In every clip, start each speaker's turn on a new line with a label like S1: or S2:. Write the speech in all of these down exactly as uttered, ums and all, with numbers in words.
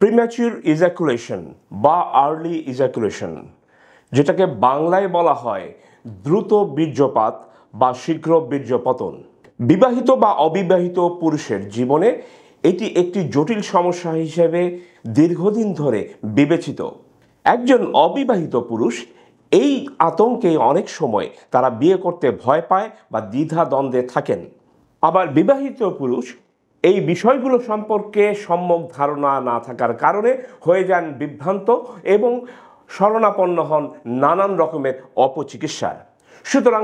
S1: Premature ejaculation বা early ejaculation, যেটাকে বাংলায় বলা হয় দ্রুত বীর্যপাত বা শীঘ্র বীর্যপতন, বিবাহিত বা অবিবাহিত পুরুষের জীবনে এটি একটি জটিল সমস্যা হিসেবে দীর্ঘদিন ধরে বিবেচিত। একজন অবিবাহিত পুরুষ এই আতঙ্কে অনেক সময় তারা বিয়ে করতে ভয় পায় বা দ্বিধা দ্বন্দ্বে থাকেন। আবার বিবাহিত পুরুষ এই বিষয়গুলো সম্পর্কে সম্যক ধারণা না থাকার কারণে হয়ে যান বিভ্রান্ত এবং শরণাপন্ন হন নানান রকমের অপচিকিৎসায়। সুতরাং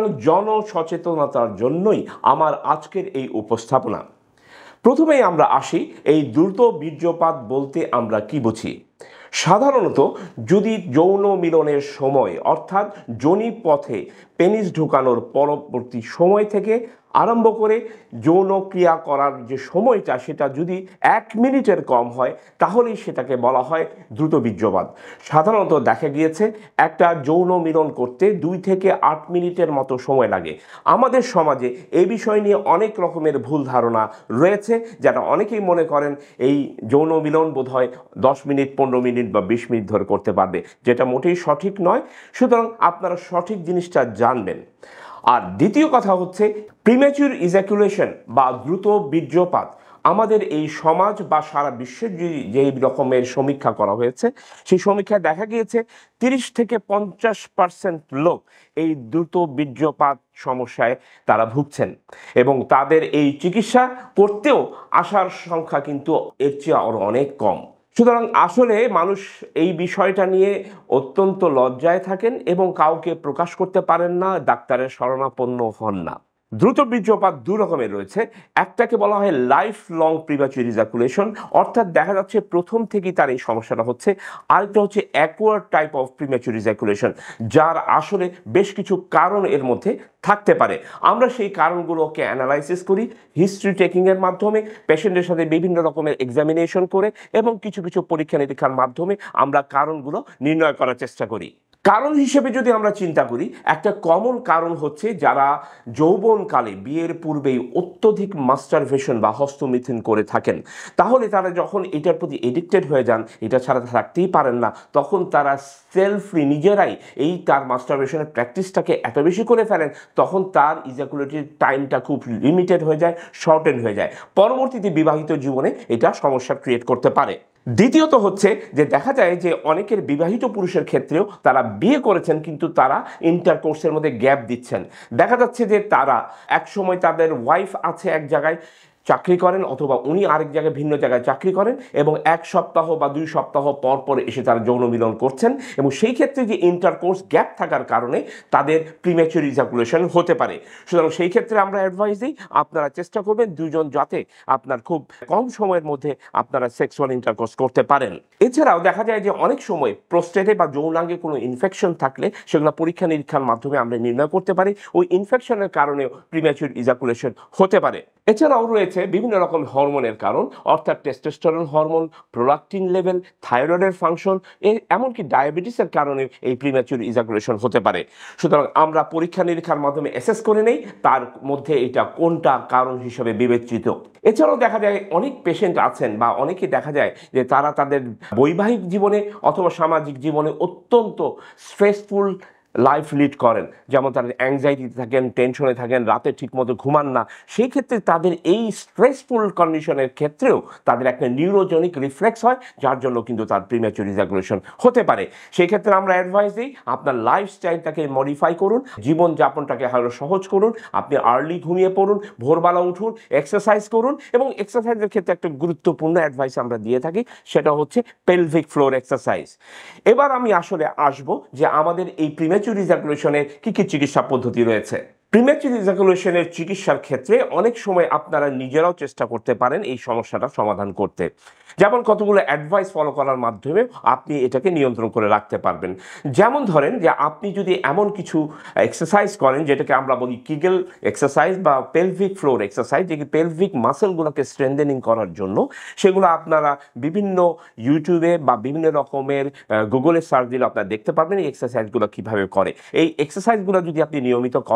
S1: জনসচেতনতার জন্যই আমার আজকের এই উপস্থাপনা। প্রথমেই আমরা আসি এই দ্রুত বীর্যপাত বলতে আমরা কি বুঝি। সাধারণত যদি যৌন মিলনের সময় অর্থাৎ যোনি পথে পেনিস ঢোকানোর পরবর্তী সময় থেকে আরম্ভ করে যৌন ক্রিয়া করার যে সময়টা সেটা যদি এক মিনিটের কম হয় তাহলেই সেটাকে বলা হয় দ্রুত বীর্যপাত। সাধারণত দেখা গিয়েছে একটা যৌন মিলন করতে দুই থেকে আট মিনিটের মতো সময় লাগে। আমাদের সমাজে এই বিষয় নিয়ে অনেক রকমের ভুল ধারণা রয়েছে, যারা অনেকেই মনে করেন এই যৌন মিলন বোধহয় দশ মিনিট পনেরো মিনিট বা বিশ মিনিট ধরে করতে পারবে, যেটা মোটেই সঠিক নয়। সুতরাং আপনারা সঠিক জিনিসটা জানবেন। আর দ্বিতীয় কথা হচ্ছে প্রিম্যাচিউর ইজাকুলেশন বা দ্রুত বীর্যপাত আমাদের এই সমাজ বা সারা বিশ্বের যে রকমের সমীক্ষা করা হয়েছে সেই সমীক্ষায় দেখা গিয়েছে তিরিশ থেকে পঞ্চাশ পার্সেন্ট লোক এই দ্রুত বীর্যপাত সমস্যায় তারা ভুগছেন এবং তাদের এই চিকিৎসা করতেও আসার সংখ্যা কিন্তু এর চেয়ে আরও অনেক কম। সুতরাং আসলে মানুষ এই বিষয়টা নিয়ে অত্যন্ত লজ্জায় থাকেন এবং কাউকে প্রকাশ করতে পারেন না, ডাক্তারের শরণাপন্ন হন না। দ্রুত বীর্যপাত দু রকমের রয়েছে। একটাকে বলা হয় লাইফ লং প্রিম্যাচিউর ইজাকুলেশন, অর্থাৎ দেখা যাচ্ছে প্রথম থেকেই তার এই সমস্যাটা হচ্ছে। আরেকটা হচ্ছে acquired type of premature ejaculation, যার আসলে বেশ কিছু কারণ এর মধ্যে থাকতে পারে। আমরা সেই কারণগুলোকে অ্যানালাইসিস করি হিস্ট্রি টেকিংয়ের মাধ্যমে, পেশেন্টের সাথে বিভিন্ন রকমের এক্সামিনেশন করে এবং কিছু কিছু পরীক্ষা নিরীক্ষার মাধ্যমে আমরা কারণগুলো নির্ণয় করার চেষ্টা করি। কারণ হিসেবে যদি আমরা চিন্তা করি, একটা কমন কারণ হচ্ছে যারা যৌবনকালে বিয়ের পূর্বেই অত্যধিক মাস্টারবেশন বা হস্তমিথুন করে থাকেন, তাহলে তারা যখন এটার প্রতি এডিক্টেড হয়ে যান, এটা ছাড়া থাকতেই পারেন না, তখন তারা সেলফলি নিজেরাই এই তার মাস্টারবেশনের প্র্যাকটিসটাকে এত বেশি করে ফেলেন, তখন তার ইজাকুলেটরি টাইমটা খুব লিমিটেড হয়ে যায়, শর্টেন হয়ে যায়। পরবর্তীতে বিবাহিত জীবনে এটা সমস্যা ক্রিয়েট করতে পারে। দ্বিতীয়ত হচ্ছে যে দেখা যায় যে অনেকের বিবাহিত পুরুষের ক্ষেত্রেও তারা বিয়ে করেছেন কিন্তু তারা ইন্টারকোর্সের মধ্যে গ্যাপ দিচ্ছেন। দেখা যাচ্ছে যে তারা এক সময় তাদের ওয়াইফ আছে এক জায়গায় চাকরি করেন অথবা উনি আরেক জায়গায় ভিন্ন জায়গায় চাকরি করেন এবং এক সপ্তাহ বা দুই সপ্তাহ পর পর এসে তারা যৌন মিলন করছেন এবং সেই ক্ষেত্রে যে ইন্টারকোর্স গ্যাপ থাকার কারণে তাদের প্রিম্যাচিউর ইজাকুলেশন হতে পারে। সুতরাং সেই ক্ষেত্রে আমরা অ্যাডভাইস দিই আপনারা চেষ্টা করবেন দুজন যাতে আপনার খুব কম সময়ের মধ্যে আপনারা সেক্সুয়াল ইন্টারকোর্স করতে পারেন। এছাড়াও দেখা যায় যে অনেক সময় প্রোস্টেটে বা যৌনাঙ্গে কোনো ইনফেকশন থাকলে সেগুলো পরীক্ষা নিরীক্ষার মাধ্যমে আমরা নির্ণয় করতে পারি, ওই ইনফেকশনের কারণেও প্রিম্যাচিউর ইজাকুলেশন হতে পারে। এছাড়াও রয়েছে বিভিন্ন রকম হরমোনের কারণ, অর্থাৎ টেস্টোস্টেরন হরমোন, প্রোলাকটিন লেভেল, থাইরয়েডের ফাংশন, এমনকি ডায়াবেটিসের কারণে এই প্রিম্যাচিউর ইজাকুলেশন হতে পারে। সুতরাং আমরা পরীক্ষা নিরীক্ষার মাধ্যমে অ্যাসেস করে নেই তার মধ্যে এটা কোনটা কারণ হিসেবে বিবেচিত। এছাড়াও দেখা যায় অনেক পেশেন্ট আছেন বা অনেকে দেখা যায় যে তারা তাদের বৈবাহিক জীবনে অথবা সামাজিক জীবনে অত্যন্ত স্ট্রেসফুল লাইফ লিড করেন, যেমন তাদের অ্যাংজাইটিতে থাকেন, টেনশনে থাকেন, রাতে ঠিকমতো ঘুমান না। সেই ক্ষেত্রে তাদের এই স্ট্রেসফুল কন্ডিশনের ক্ষেত্রেও তাদের একটা নিউরোজেনিক রিফ্লেক্স হয়, যার জন্য কিন্তু তার প্রিম্যাচিউর ইজাকুলেশন হতে পারে। সেই ক্ষেত্রে আমরা অ্যাডভাইস দিই আপনার লাইফস্টাইলটাকে মডিফাই করুন, জীবনযাপনটাকে আরও সহজ করুন, আপনি আর্লি ঘুমিয়ে পড়ুন, ভোরবেলা উঠুন, এক্সারসাইজ করুন এবং এক্সারসাইজের ক্ষেত্রে একটা গুরুত্বপূর্ণ অ্যাডভাইস আমরা দিয়ে থাকি, সেটা হচ্ছে পেলভিক ফ্লোর এক্সারসাইজ। এবার আমি আসলে আসবো যে আমাদের এই প্রিম্যাচিউর ইজাকুলেশনের কি কি চিকিৎসা পদ্ধতি রয়েছে। প্রিম্যাচিউর ইজাকুলেশনের চিকিৎসার ক্ষেত্রে অনেক সময় আপনারা নিজেরাও চেষ্টা করতে পারেন এই সমস্যাটা সমাধান করতে, যেমন কতগুলো অ্যাডভাইস ফলো করার মাধ্যমে আপনি এটাকে নিয়ন্ত্রণ করে রাখতে পারবেন। যেমন ধরেন যে আপনি যদি এমন কিছু এক্সারসাইজ করেন যেটাকে আমরা বলি কিগেল এক্সারসাইজ বা পেলভিক ফ্লোর এক্সারসাইজ, যে পেলভিক মাসেলগুলোকে স্ট্রেংথেনিং করার জন্য, সেগুলো আপনারা বিভিন্ন ইউটিউবে বা বিভিন্ন রকমের গুগলে সার্চ দিলে আপনারা দেখতে পারবেন এই এক্সারসাইজগুলো কীভাবে করে। এই এক্সারসাইজগুলো যদি আপনি নিয়মিত করেন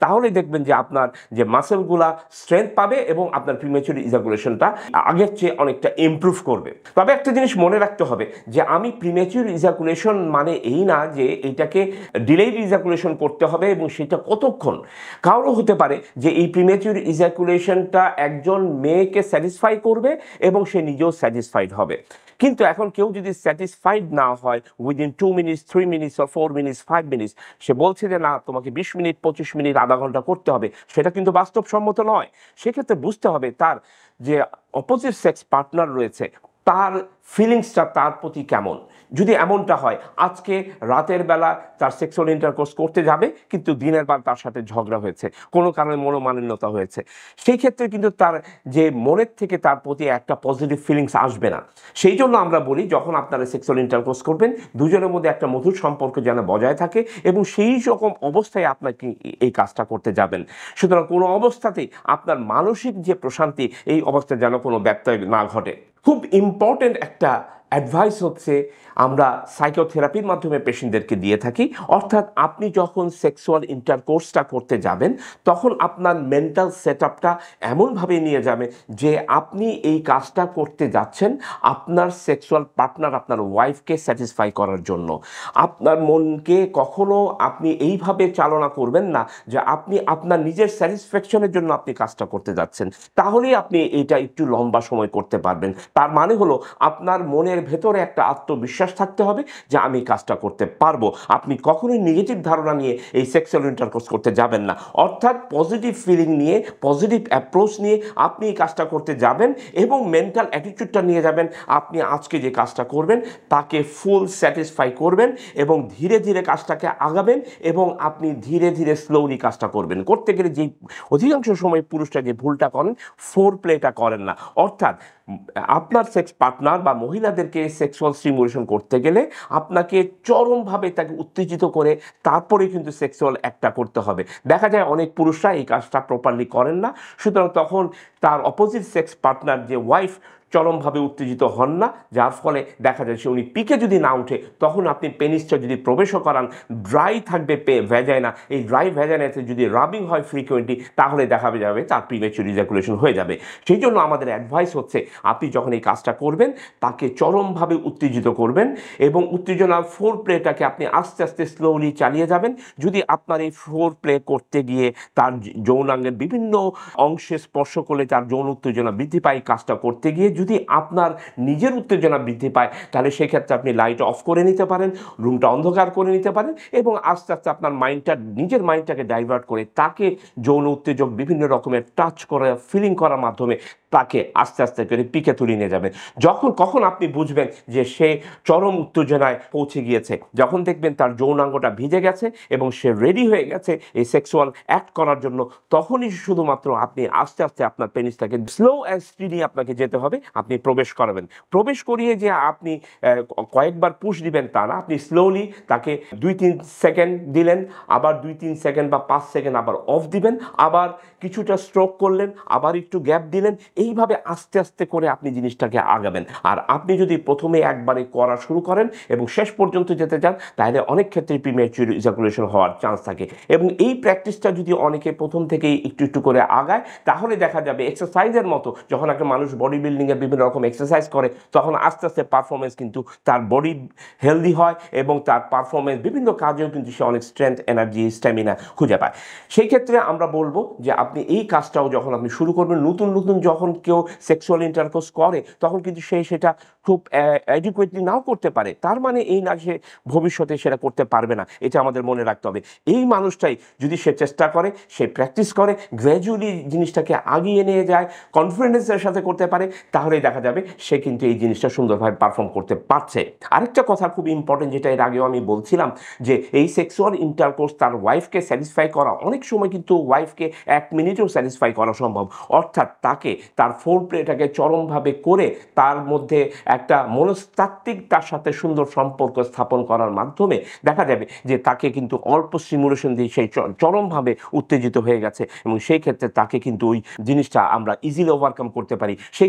S1: তাহলে দেখবেন যে আপনার যে মাসেলগুলা স্ট্রেংথ পাবে এবং আপনার প্রিমেচুর ইজাকুলেশনটা আগের চেয়ে অনেকটা ইমপ্রুভ করবে। তবে একটা জিনিস মনে রাখতে হবে যে আমি প্রিমেচুর ইজাকুলেশন মানে এই না যে এইটাকে ডিলেইড ইজাকুলেশন করতে হবে এবং সেটা কতক্ষণ। কারো হতে পারে যে এই প্রিমেচুর ইজাকুলেশনটা একজন মেয়েকে স্যাটিসফাই করবে এবং সে নিজেও স্যাটিসফাইড হবে, কিন্তু এখন কেউ যদি স্যাটিসফাইড না হয় within two minutes three minutes or four minutes five minutes, সে বলছে যে না তোমাকে বিশ মিনিট পঁচিশ মিনিট আধা ঘন্টা করতে হবে, সেটা কিন্তু বাস্তবসম্মত নয়। সেক্ষেত্রে বুঝতে হবে তার যে অপোজিট সেক্স পার্টনার রয়েছে তার ফিলিংসটা তার প্রতি কেমন। যদি এমনটা হয় আজকে রাতের বেলা তার সেক্সুয়াল ইন্টারকোর্স করতে যাবে কিন্তু দিনের বেলা তার সাথে ঝগড়া হয়েছে, কোনো কারণে মনোমালিন্যতা হয়েছে, সেই ক্ষেত্রে কিন্তু তার যে মনের থেকে তার প্রতি একটা পজিটিভ ফিলিংস আসবে না। সেই জন্য আমরা বলি যখন আপনারা সেক্সুয়াল ইন্টারকোর্স করবেন দুজনের মধ্যে একটা মধুর সম্পর্ক যেন বজায় থাকে এবং সেই রকম অবস্থায় আপনাকে এই কাজটা করতে যাবেন। সুতরাং কোনো অবস্থাতেই আপনার মানসিক যে প্রশান্তি এই অবস্থায় যেন কোনো ব্যত্যয় না ঘটে। খুব ইম্পর্টেন্ট একটা অ্যাডভাইস হচ্ছে আমরা সাইকোথেরাপির মাধ্যমে পেশেন্টদেরকে দিয়ে থাকি, অর্থাৎ আপনি যখন সেক্সুয়াল ইন্টারকোর্সটা করতে যাবেন তখন আপনার মেন্টাল সেট আপটা এমনভাবে নিয়ে যাবে যে আপনি এই কাজটা করতে যাচ্ছেন আপনার সেক্সুয়াল পার্টনার আপনার ওয়াইফকে স্যাটিসফাই করার জন্য। আপনার মনকে কখনো আপনি এইভাবে চালনা করবেন না যে আপনি আপনার নিজের স্যাটিসফ্যাকশনের জন্য আপনি কাজটা করতে যাচ্ছেন, তাহলেই আপনি এটা একটু লম্বা সময় করতে পারবেন। তার মানে হলো আপনার মনের ভেতরে একটা আত্মবিশ্বাস থাকতে হবে যে আমি কাজটা করতে পারবো। আপনি কখনোই নেগেটিভ ধারণা নিয়ে এই সেক্সুয়াল ইন্টারকোর্স করতে যাবেন না, অর্থাৎ পজিটিভ ফিলিং নিয়ে পজিটিভ অ্যাপ্রোচ নিয়ে আপনি এই কাজটা করতে যাবেন এবং মেন্টাল অ্যাটিটিউডটা নিয়ে যাবেন আপনি আজকে যে কাজটা করবেন তাকে ফুল স্যাটিসফাই করবেন এবং ধীরে ধীরে কাজটাকে আগাবেন এবং আপনি ধীরে ধীরে স্লোলি কাজটা করবেন। করতে গেলে যেই অধিকাংশ সময় পুরুষরা যে ভুলটা করেন ফোর প্লেটা করেন না, অর্থাৎ আপনার সেক্স পার্টনার বা মহিলাদেরকে সেক্সুয়াল স্টিমুলেশন করতে গেলে আপনাকে চরমভাবে তাকে উত্তেজিত করে তারপরে কিন্তু সেক্সুয়াল অ্যাক্টটা করতে হবে। দেখা যায় অনেক পুরুষরা এই কাজটা প্রপারলি করেন না, সুতরাং তখন তার অপোজিট সেক্স পার্টনার যে ওয়াইফ চরমভাবে উত্তেজিত হন না, যার ফলে দেখা যায় সে উনি পিকে যদি না উঠে তখন আপনি পেনিসটা যদি প্রবেশও করান ড্রাই থাকবে পে ভ্যাজাইনা, এই ড্রাই ভ্যাজাইনাতে যদি রাবিং হয় ফ্রিকোয়েন্টলি তাহলে দেখা যাবে তার প্রিমেচুর ইজাকুলেশন হয়ে যাবে। সেই জন্য আমাদের অ্যাডভাইস হচ্ছে আপনি যখন এই কাজটা করবেন তাকে চরমভাবে উত্তেজিত করবেন এবং উত্তেজনার ফোর প্লেটাকে আপনি আস্তে আস্তে স্লোলি চালিয়ে যাবেন। যদি আপনার এই ফোর প্লে করতে গিয়ে তার যৌনাঙ্গের বিভিন্ন অংশে স্পর্শ করলে তার যৌন উত্তেজনা বৃদ্ধি পায়, কাজটা করতে গিয়ে যদি আপনার নিজের উত্তেজনা বৃদ্ধি পায় তাহলে সেক্ষেত্রে আপনি লাইট অফ করে নিতে পারেন, রুমটা অন্ধকার করে নিতে পারেন এবং আস্তে আস্তে আপনার মাইন্ডটা নিজের মাইন্ডটাকে ডাইভার্ট করে তাকে যৌন উত্তেজক বিভিন্ন রকমের টাচ করা ফিলিং করার মাধ্যমে তাকে আস্তে আস্তে করে পিকে তুলে নিয়ে যাবেন। যখন কখন আপনি বুঝবেন যে সে চরম উত্তেজনায় পৌঁছে গিয়েছে, যখন দেখবেন তার যৌনাঙ্গটা ভিজে গেছে এবং সে রেডি হয়ে গেছে এই সেক্সুয়াল অ্যাক্ট করার জন্য, তখনই শুধুমাত্র আপনি আস্তে আস্তে আপনার পেনিসটাকে স্লো অ্যান্ড স্টিডি আপনাকে যেতে হবে, আপনি প্রবেশ করাবেন। প্রবেশ করিয়ে যে আপনি কয়েকবার পুশ দিবেন তা না, আপনি স্লোলি তাকে দুই তিন সেকেন্ড দিলেন, আবার দুই তিন সেকেন্ড বা পাঁচ সেকেন্ড আবার অফ দিবেন, আবার কিছুটা স্ট্রোক করলেন, আবার একটু গ্যাপ দিলেন, এইভাবে আস্তে আস্তে করে আপনি জিনিসটাকে আগাবেন। আর আপনি যদি প্রথমে একবারে করা শুরু করেন এবং শেষ পর্যন্ত যেতে চান তাহলে অনেক ক্ষেত্রে প্রিমেচুর ইজাকুলেশন হওয়ার চান্স থাকে। এবং এই প্র্যাকটিসটা যদি অনেকে প্রথম থেকেই একটু একটু করে আগায় তাহলে দেখা যাবে এক্সারসাইজের মতো যখন একটা মানুষ বডি বিল্ডিংয়ের বিভিন্ন রকম এক্সারসাইজ করে তখন আস্তে আস্তে পারফরমেন্স কিন্তু তার বডি হেলদি হয় এবং তার পারফরমেন্স বিভিন্ন কাজেও কিন্তু সে অনেক স্ট্রেংথ এনার্জি স্ট্যামিনা খুঁজে পায়। সেই ক্ষেত্রে আমরা বলবো যে আপনি এই কাজটাও যখন আপনি শুরু করবেন, নতুন নতুন যখন কেউ সেক্সুয়াল ইন্টারকোর্স করে তখন কিন্তু সে সেটা খুব অ্যাডিকুয়েটলি নাও করতে পারে, তার মানে এই না সে ভবিষ্যতে সেটা করতে পারবে না, এটা আমাদের মনে রাখতে হবে। এই মানুষটাই যদি সে চেষ্টা করে, সে প্র্যাকটিস করে, গ্র্যাজুয়ালি জিনিসটাকে আগিয়ে নিয়ে যায়, কনফিডেন্সের সাথে করতে পারে, তাহলেই দেখা যাবে সে কিন্তু এই জিনিসটা সুন্দরভাবে পারফর্ম করতে পারছে। আরেকটা কথা খুব ইম্পর্টেন্ট, যেটা এর আগেও আমি বলছিলাম, যে এই সেক্সুয়াল ইন্টারকোর্স তার ওয়াইফকে স্যাটিসফাই করা অনেক সময় কিন্তু ওয়াইফকে এক মিনিটেও স্যাটিসফাই করা সম্ভব, অর্থাৎ তাকে তার ফোর প্লেটাকে চরমভাবে করে তার মধ্যে একটা মনস্তাত্ত্বিক তার সাথে সুন্দর সম্পর্ক স্থাপন করার মাধ্যমে দেখা যাবে যে তাকে কিন্তু অল্প স্টিমুলেশন দিয়ে সেই চরমভাবে উত্তেজিত হয়ে গেছে এবং সেই ক্ষেত্রে তাকে কিন্তু ওই জিনিসটা আমরা ইজিলি ওভারকাম করতে পারি। সেই ক্ষেত্রে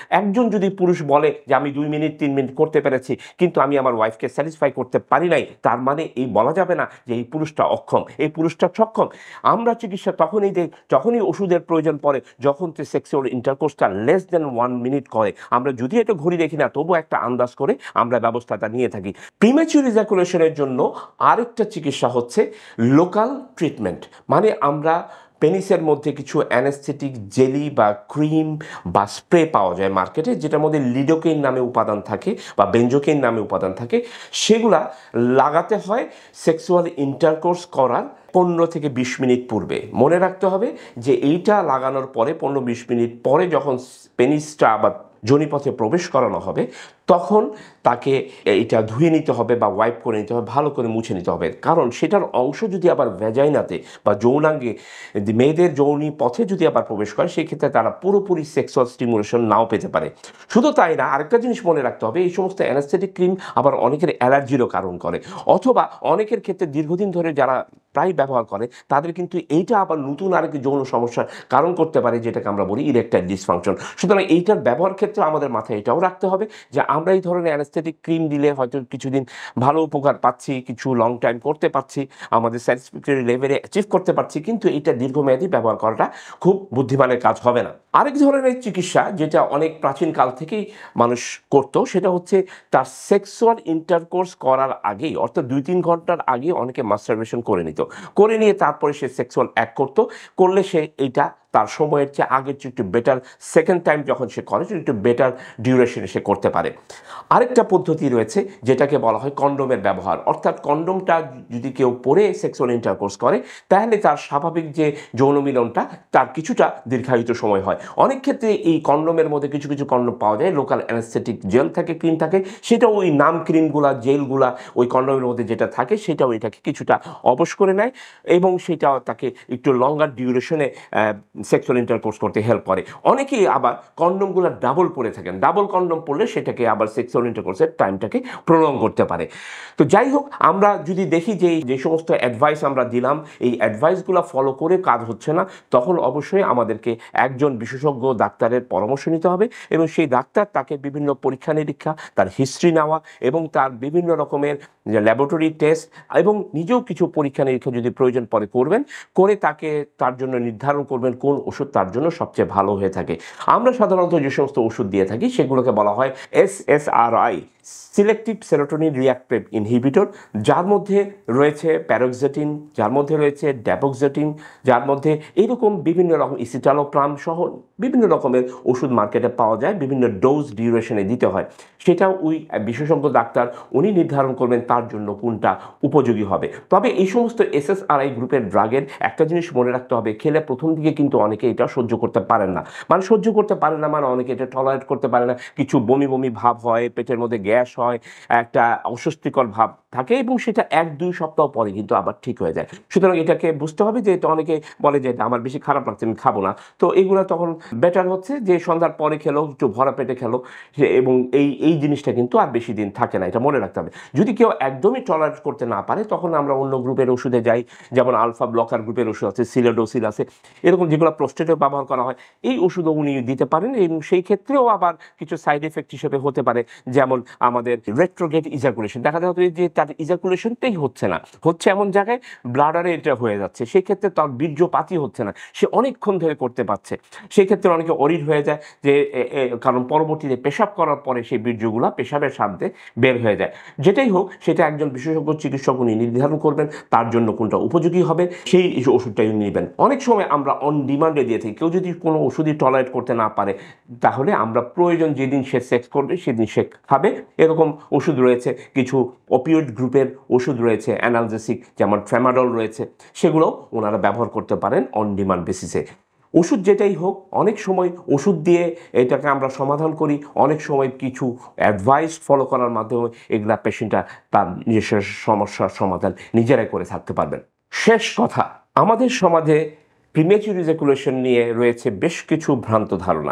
S1: একজন যদি পুরুষ বলে যে আমি দুই মিনিট তিন মিনিট করতে পেরেছি কিন্তু আমি আমার ওয়াইফকে স্যাটিসফাই করতে পারি নাই, তার মানে এই বলা যাবে না যে এই পুরুষটা অক্ষম, এই পুরুষটা সক্ষম। আমরা চিকিৎসা তখনই দিই যখনই ওষুধের প্রয়োজন পড়ে, যখন সে সেক্সুয়াল ইন্টারকোর্সটা লেস দেন ওয়ান মিনিট করে। আমরা যদি এটা ঘড়ি দেখি না, তবুও একটা আন্দাজ করে আমরা ব্যবস্থাটা নিয়ে থাকি। প্রিম্যাচিউর ইজাকুলেশনের জন্য আরেকটা চিকিৎসা হচ্ছে লোকাল ট্রিটমেন্ট, মানে আমরা পেনিসের মধ্যে কিছু অ্যানেস্থেটিক জেলি বা ক্রিম বা স্প্রে পাওয়া যায় মার্কেটে, যেটার মধ্যে লিডোকেইন নামে উপাদান থাকে বা বেঞ্জোকেইন নামে উপাদান থাকে। সেগুলা লাগাতে হয় সেক্সুয়াল ইন্টারকোর্স করার পনেরো থেকে বিশ মিনিট পূর্বে। মনে রাখতে হবে যে এইটা লাগানোর পরে পনেরো বিশ মিনিট পরে যখন পেনিসটা বা যোনিপথে প্রবেশ করানো হবে, তখন তাকে এটা ধুয়ে নিতে হবে বা ওয়াইপ করে নিতে হবে, ভালো করে মুছে নিতে হবে। কারণ সেটার অংশ যদি আবার ভ্যাজাইনাতে বা যৌনাঙ্গে মেয়েদের যৌনি পথে যদি আবার প্রবেশ করে, সেই ক্ষেত্রে তারা পুরোপুরি সেক্সুয়াল স্টিমুলেশন নাও পেতে পারে। শুধু তাই না, আরেকটা জিনিস মনে রাখতে হবে, এই সমস্ত অ্যানাস্থেটিক ক্রিম আবার অনেকের অ্যালার্জিরও কারণ করে, অথবা অনেকের ক্ষেত্রে দীর্ঘদিন ধরে যারা প্রায় ব্যবহার করে তাদের কিন্তু এইটা আবার নতুন আরেক যৌন সমস্যার কারণ করতে পারে, যেটাকে আমরা বলি ইরেকটাইল ডিসফাংশন। সুতরাং এইটার ব্যবহার ক্ষেত্রে আমাদের মাথায় এটাও রাখতে হবে যে আমরা এই ধরনের অ্যানাস্থেটিক ক্রিম দিলে হয়তো কিছুদিন ভালো উপকার পাচ্ছি, কিছু লং টাইম করতে পারছি, আমাদের স্যাটিসফ্যাক্টরি লেভেলে অ্যাচিভ করতে পারছি, কিন্তু এটা দীর্ঘমেয়াদী ব্যবহার করাটা খুব বুদ্ধিমানের কাজ হবে না। আরেক ধরনের চিকিৎসা যেটা অনেক প্রাচীন কাল থেকেই মানুষ করতো, সেটা হচ্ছে তার সেক্সুয়াল ইন্টারকোর্স করার আগেই, অর্থাৎ দুই তিন ঘন্টার আগে অনেকে মাস্টারবেশন করে নিত, করে নিয়ে তারপরে সে সেক্সুয়াল অ্যাক্ট করতো। করলে সে এইটা তার সময়ের চেয়ে আগের চেয়ে একটু বেটার, সেকেন্ড টাইম যখন সে করে একটু বেটার ডিউরেশনে সে করতে পারে। আরেকটা পদ্ধতি রয়েছে যেটাকে বলা হয় কন্ডোমের ব্যবহার, অর্থাৎ কন্ডোমটা যদি কেউ পরে সেক্সুয়াল ইন্টারকোর্স করে, তাহলে তার স্বাভাবিক যে যৌন মিলনটা তার কিছুটা দীর্ঘায়িত সময় হয়। অনেক ক্ষেত্রে এই কন্ডোমের মধ্যে কিছু কিছু কন্ডোম পাওয়া যায়, লোকাল অ্যানেস্থেটিক জেল থাকে, ক্রিম থাকে, সেটাও ওই নাম ক্রিমগুলা জেলগুলা ওই কন্ডোমের মধ্যে যেটা থাকে সেটাও এটাকে কিছুটা অবশ করে নেয় এবং সেটাও তাকে একটু লঙ্গার ডিউরেশনে সেক্সুয়াল ইন্টারকোর্স করতে হেল্প করে। অনেকেই আবার কন্ডোমগুলো ডাবল পরে থাকেন, ডাবল কন্ডোম পরলে সেটাকে আবার সেক্সুয়াল ইন্টারকোর্সের টাইমটাকে প্রলং করতে পারে। তো যাই হোক, আমরা যদি দেখি যে যে সমস্ত অ্যাডভাইস আমরা দিলাম এই অ্যাডভাইসগুলো ফলো করে কাজ হচ্ছে না, তখন অবশ্যই আমাদেরকে একজন বিশেষজ্ঞ ডাক্তারের পরামর্শ নিতে হবে এবং সেই ডাক্তার তাকে বিভিন্ন পরীক্ষা নিরীক্ষা, তার হিস্ট্রি নেওয়া এবং তার বিভিন্ন রকমের ল্যাবরেটরি টেস্ট এবং নিজেও কিছু পরীক্ষা নিরীক্ষা যদি প্রয়োজন পড়ে করবেন, করে তাকে তার জন্য নির্ধারণ করবেন কোন ওষুধ তার জন্য সবচেয়ে ভালো হয়ে থাকে। আমরা সাধারণত যে সমস্ত ওষুধ দিয়ে থাকি সেগুলোকে বলা হয় S S R I, selective serotonin reactive inhibitor, যার মধ্যে রয়েছে প্যারোক্সেটিন, যার মধ্যে রয়েছে ড্যাপোক্সেটিন, যার মধ্যে এইরকম বিভিন্ন রকম ইসিটালোপ্রাম সহ বিভিন্ন রকমের ওষুধ মার্কেটে পাওয়া যায়, বিভিন্ন ডোজ ডিউরেশনে দিতে হয়। সেটা ওই বিশেষজ্ঞ ডাক্তার উনি নির্ধারণ করবেন তার জন্য কোনটা উপযোগী হবে। তবে এই সমস্ত এস এস আর আই গ্রুপের ড্রাগের একটা জিনিস মনে রাখতে হবে, খেলে প্রথম দিকে কিন্তু অনেকে এটা সহ্য করতে পারেন না, মানে সহ্য করতে পারেন না মানে অনেকে এটা টলারেট করতে পারে না, কিছু বমি বমি ভাব হয়, পেটের মধ্যে গ্যাস হয়, একটা অস্বস্তিকর ভাব থাকে এবং সেটা এক দুই সপ্তাহ পরে কিন্তু আবার ঠিক হয়ে যায়। সুতরাং এটাকে বুঝতে হবে যে এটা অনেকে বলে যে এটা আমার বেশি খারাপ লাগছে আমি খাবো না, তো এগুলো তখন বেটার হচ্ছে যে সন্ধ্যার পরে খেলো, একটু ভরা পেটে খেলো, এবং এই এই জিনিসটা কিন্তু আর বেশি দিন থাকে না, এটা মনে রাখতে হবে। যদি কেউ একদমই টলারেট করতে না পারে তখন আমরা অন্য গ্রুপের ওষুধে যাই, যেমন আলফা ব্লকার গ্রুপের ওষুধ আছে, সিলেডোসিল আছে, এরকম যেগুলো প্রোস্টেটে ব্যবহার করা হয়, এই ওষুধও উনি দিতে পারেন এবং সেই ক্ষেত্রেও আবার কিছু সাইড এফেক্ট হিসেবে হতে পারে, যেমন আমাদের রেট্রোগেট ইজাকুলেশন, দেখা যাচ্ছে যে তার ইজাকুলেশনটাই হচ্ছে না, হচ্ছে এমন জায়গায় ব্লাডারে এটা হয়ে যাচ্ছে, সেই ক্ষেত্রে তার বীর্যপাতই হচ্ছে না, সে অনেকক্ষণ ধরে করতে পারছে, সেই ক্ষেত্রে অনেকে অরিড হয়ে যায় যে কারণ পরবর্তীতে পেশাব করার পরে সেই বীর্যগুলা পেশাবের সাথে বের হয়ে যায়। যেটাই হোক, সেটা একজন বিশেষজ্ঞ চিকিৎসক উনি নির্ধারণ করবেন তার জন্য কোনটা উপযোগী হবে, সেই ওষুধটাই নেবেন। অনেক সময় আমরা অন ডিমান্ডে দিয়ে থাকি, কেউ যদি কোনো ওষুধই টলারেট করতে না পারে তাহলে আমরা প্রয়োজন যেদিন সে সেক্স করবে সেদিন সে খাবে, এরকম ওষুধ রয়েছে, কিছু অপিওয়েড গ্রুপের ওষুধ রয়েছে, অ্যানালজেসিক যেমন ট্রেমাডল রয়েছে, সেগুলো ওনারা ব্যবহার করতে পারেন অন ডিমান্ড বেসিসে। ওষুধ যেটাই হোক, অনেক সময় ওষুধ দিয়ে এটাকে আমরা সমাধান করি, অনেক সময় কিছু অ্যাডভাইস ফলো করার মাধ্যমে এগুলা পেশেন্টরা তার নিজস্ব সমস্যার সমাধান নিজেরাই করে থাকতে পারবেন। শেষ কথা, আমাদের সমাজে প্রিম্যাচিউর ইজাকুলেশন নিয়ে রয়েছে বেশ কিছু ভ্রান্ত ধারণা।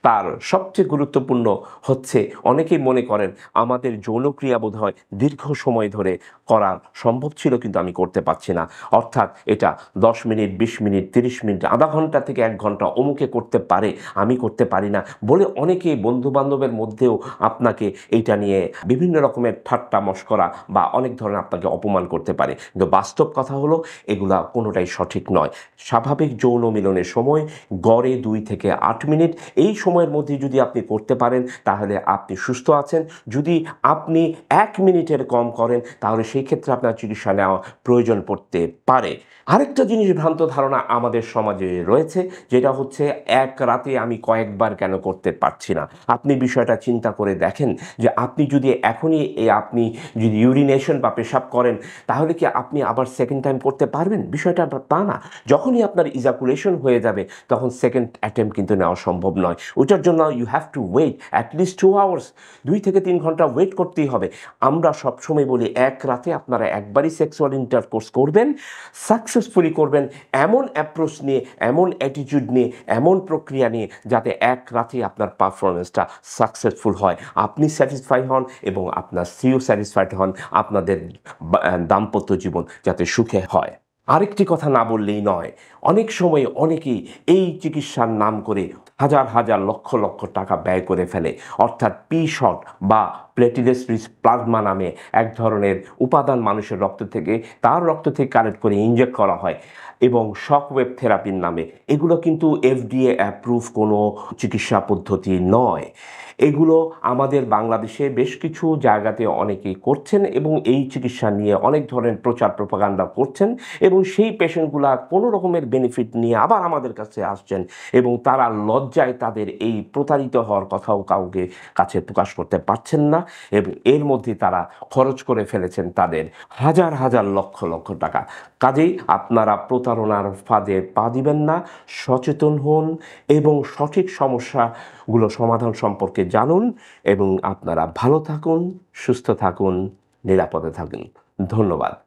S1: তার সবচেয়ে গুরুত্বপূর্ণ হচ্ছে অনেকেই মনে করেন আমাদের যৌনক্রিয়া বোধ হয় দীর্ঘ সময় ধরে করা সম্ভব ছিল কিন্তু আমি করতে পারছি না, অর্থাৎ এটা দশ মিনিট বিশ মিনিট তিরিশ মিনিট আধা ঘন্টা থেকে এক ঘন্টা অমুকে করতে পারে আমি করতে পারি না বলে অনেকেই বন্ধুবান্ধবের মধ্যেও আপনাকে এইটা নিয়ে বিভিন্ন রকমের ঠাট্টা মশকরা বা অনেক ধরনের আপনাকে অপমান করতে পারে। কিন্তু বাস্তব কথা হলো এগুলা কোনোটাই সঠিক নয়। স্বাভাবিক যৌন মিলনের সময় গড়ে দুই থেকে আট মিনিট, এই সময়ের মধ্যে যদি আপনি করতে পারেন তাহলে আপনি সুস্থ আছেন। যদি আপনি এক মিনিটের কম করেন তাহলে সেই ক্ষেত্রে আপনার চিকিৎসা নেওয়া প্রয়োজন পড়তে পারে। আরেকটা জিনিস ভ্রান্ত ধারণা আমাদের সমাজে রয়েছে, যেটা হচ্ছে এক রাতে আমি কয়েকবার কেন করতে পারছি না। আপনি বিষয়টা চিন্তা করে দেখেন যে আপনি যদি এখনই আপনি যদি ইউরিনেশন বা পেশাব করেন তাহলে কি আপনি আবার সেকেন্ড টাইম করতে পারবেন? বিষয়টা তা না। যখনই আপনার ইজাকুলেশন হয়ে যাবে তখন সেকেন্ড অ্যাটেম্প কিন্তু নেওয়া সম্ভব নয়। ওইটার জন্য you have to wait at least two hours, দুই থেকে তিন ঘন্টা ওয়েট করতেই হবে। আমরা সবসময় বলি এক রাতে আপনারা একবারই সেক্সুয়াল ইন্টারকোর্স করবেন, সাকসেসফুলি করবেন, এমন অ্যাপ্রোচ নিয়ে, এমন অ্যাটিটিউড নিয়ে, এমন প্রক্রিয়া নিয়ে যাতে এক রাতে আপনার পারফরমেন্সটা সাকসেসফুল হয়, আপনি স্যাটিসফাই হন এবং আপনার স্ত্রীও স্যাটিসফাইড হন, আপনাদের দাম্পত্য জীবন যাতে সুখে হয়। আরেকটি কথা না বললেই নয়, অনেক সময় অনেকেই এই চিকিৎসার নাম করে হাজার হাজার লক্ষ লক্ষ টাকা ব্যয় করে ফেলে, অর্থাৎ পি শট বা প্লেটিলেটস রিচ প্লাজমা নামে এক ধরনের উপাদান মানুষের রক্ত থেকে তার রক্ত থেকে কালেক্ট করে ইনজেক্ট করা হয় এবং শক ওয়েভ থেরাপির নামে। এগুলো কিন্তু এফডিএ অ্যাপ্রুভ কোনো চিকিৎসা পদ্ধতি নয়। এগুলো আমাদের বাংলাদেশে বেশ কিছু জায়গাতে অনেকেই করছেন এবং এই চিকিৎসা নিয়ে অনেক ধরনের প্রচার প্রপাগান্ডা করছেন এবং সেই পেশেন্টগুলা কোনো রকমের বেনিফিট নিয়ে আবার আমাদের কাছে আসছেন এবং তারা লজ্জায় তাদের এই প্রতারিত হওয়ার কথাও কাউকে কাছে প্রকাশ করতে পারছেন না এবং এর মধ্যে তারা খরচ করে ফেলেছেন তাদের হাজার হাজার লক্ষ লক্ষ টাকা। কাজেই আপনারা প্রতারণার ফাঁদে পা দিবেন না, সচেতন হন এবং সঠিক সমস্যাগুলো সমাধান সম্পর্কে জানুন এবং আপনারা ভালো থাকুন, সুস্থ থাকুন, নিরাপদে থাকুন। ধন্যবাদ।